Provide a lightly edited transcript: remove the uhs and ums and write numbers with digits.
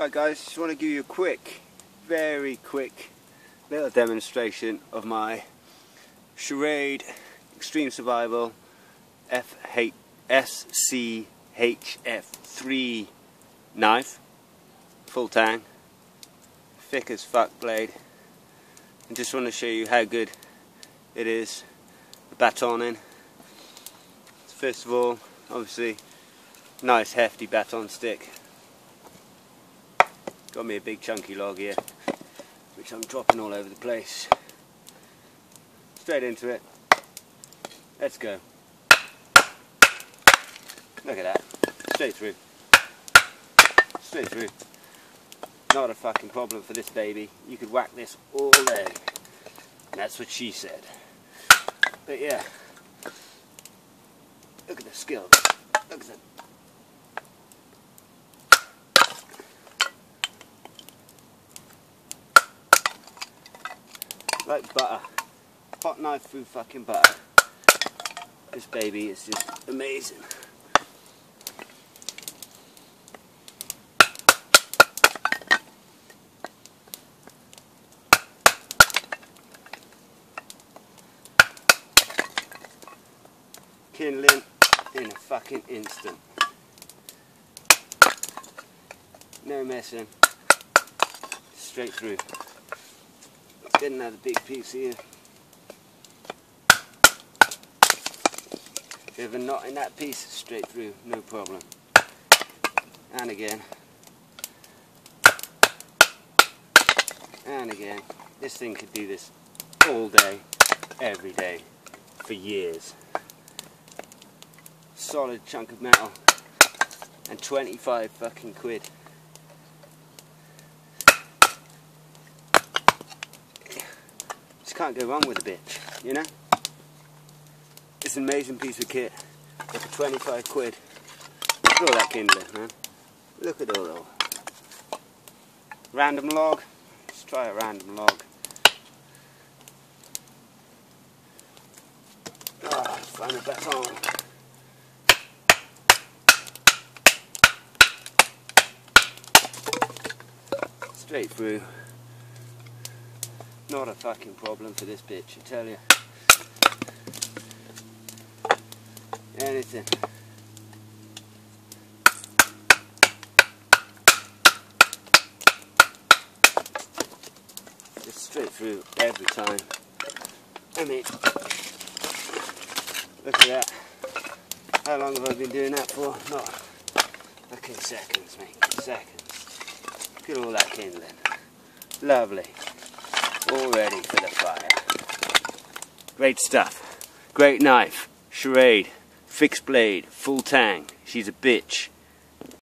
Right guys, just want to give you a quick, very quick little demonstration of my Schrade Extreme Survival SCHF3 knife, full tang, thick as fuck blade, and just want to show you how good it is, the batoning. First of all, obviously, nice hefty baton stick. Got me a big chunky log here, which I'm dropping all over the place. Straight into it. Let's go. Look at that. Straight through. Straight through. Not a fucking problem for this baby. You could whack this all day. That's what she said. But yeah. Look at the skill. Look at the... like butter. Hot knife through fucking butter. This baby is just amazing. Kindling in a fucking instant. No messing. Straight through. Get another big piece here. If you have a knot in that piece, straight through, no problem. And again. And again. This thing could do this all day, every day, for years. Solid chunk of metal. And 25 fucking quid. Can't go wrong with a bitch, you know? It's an amazing piece of kit. Like for 25 quid. Look at all that kindling, man. Look at all that. Random log. Let's try a random log. Ah, find a baton. Straight through. Not a fucking problem for this bitch, I tell you. Anything. Just straight through every time. I mean, look at that. How long have I been doing that for? Not fucking seconds, mate. Seconds. Look at all that kindling. Lovely. All ready for the fire. Great stuff. Great knife. Schrade. Fixed blade. Full tang. She's a bitch.